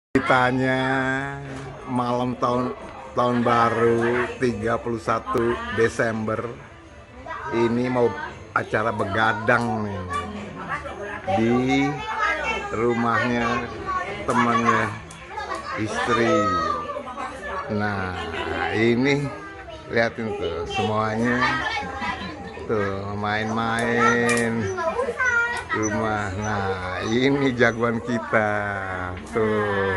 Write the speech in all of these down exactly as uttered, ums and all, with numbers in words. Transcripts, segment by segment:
Ceritanya malam tahun tahun baru tiga puluh satu Desember ini mau acara begadang nih di rumahnya temannya istri. Nah, ini liatin tuh semuanya tuh main-main rumah. Nah, ini jagoan kita tuh.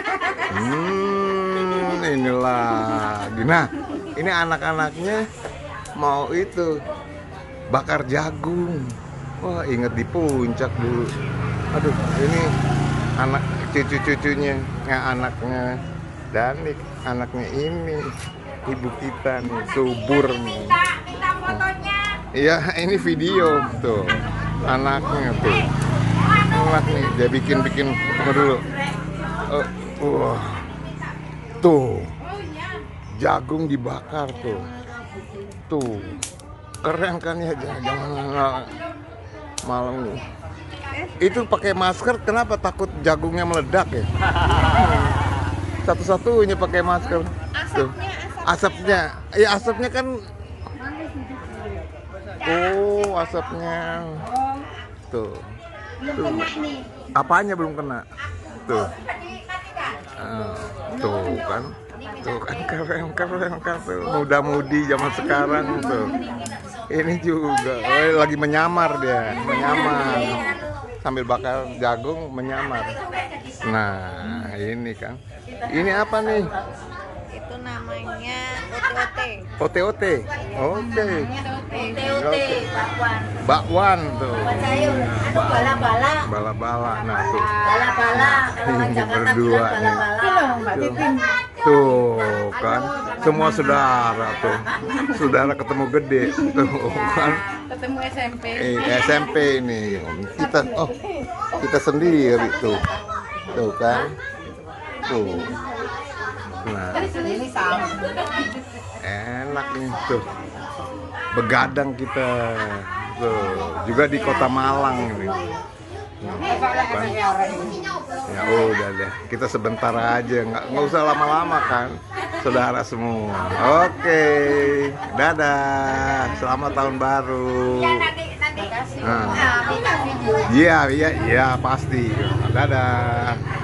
Hmm, inilah. Nah, ini anak-anaknya mau itu bakar jagung. Wah, inget di puncak dulu. Aduh, ini anak cucu-cucunya, ya, anaknya Danik, anaknya ini ibu kita nih, subur nih. Iya, ini video tuh. Anaknya tuh, anak nih dia bikin-bikin dulu. Uh, wah, tuh jagung dibakar tuh, tuh keren kan ya jangan malam nih. Itu pakai masker, kenapa takut jagungnya meledak ya? Satu-satunya pakai masker. Tuh, asapnya, ya asapnya kan. Oh, asapnya. Tuh. Tuh. Apanya belum kena? Tuh. Uh, tuh kan. Tuh kan keren keren kan tuh. Muda-mudi zaman sekarang tuh. Ini juga oh, lagi menyamar dia, menyamar. Sambil bakar jagung menyamar. Nah, ini kan. Ini apa nih? Itu namanya O T O T. O T O T. Oke. O T O T, bakwan. Bakwan tuh. Buat sayur. Anu bala-bala. Bala-bala. Nah, tuh. Bala-bala. Kalau orang Ini Jakarta berdua bilang nih. bala-bala. Tuh kan, semua saudara tuh. Saudara ketemu gede tuh kan. Ketemu S M P. Eh, S M P ini. Kita oh, kita sendiri tuh. Tuh kan. Tuh. Nah, Ini sama. enak nih tuh. Begadang kita tuh, juga di Kota Malang ini. Nah, kan? Ya udah deh, kita sebentar aja, nggak nggak usah lama-lama kan, saudara semua. Oke, dadah, selamat tahun baru. Nah, iya iya iya pasti, dadah.